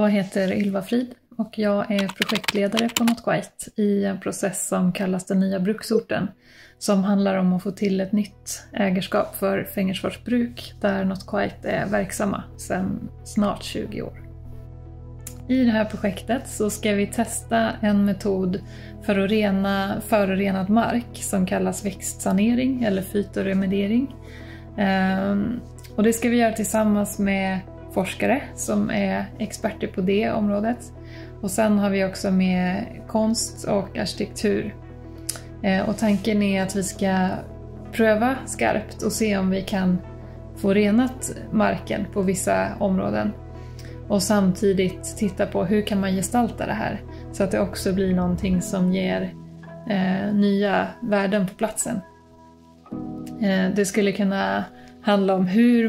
Jag heter Ylva Frid och jag är projektledare på Not Quite i en process som kallas den nya bruksorten, som handlar om att få till ett nytt ägarskap för Fengersfors bruk där Not Quite är verksamma sedan snart 20 år. I det här projektet så ska vi testa en metod för att rena förorenad mark som kallas växtsanering eller fytoremediering. Och det ska vi göra tillsammans med forskare som är experter på det området. Och sen har vi också med konst och arkitektur. Och tanken är att vi ska pröva skarpt och se om vi kan få renat marken på vissa områden. Och samtidigt titta på hur kan man gestalta det här så att det också blir någonting som ger nya värden på platsen. Det skulle kunna handla om hur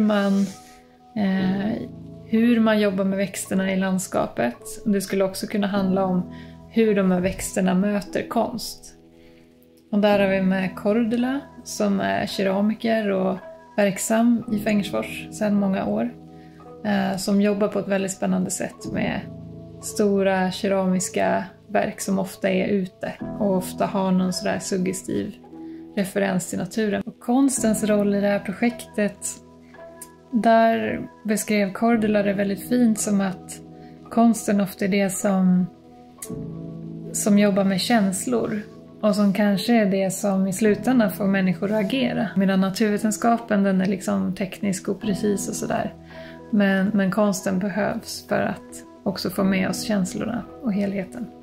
man jobbar med växterna i landskapet. Det skulle också kunna handla om hur de här växterna möter konst. Och där har vi med Cordula som är keramiker och verksam i Fengersfors sedan många år. Som jobbar på ett väldigt spännande sätt med stora keramiska verk som ofta är ute och ofta har någon sådär suggestiv referens till naturen. Och konstens roll i det här projektet, där beskrev Cordula det väldigt fint som att konsten ofta är det som jobbar med känslor och som kanske är det som i slutändan får människor att agera. Medan naturvetenskapen, den är liksom teknisk och precis och sådär. Men konsten behövs för att också få med oss känslorna och helheten.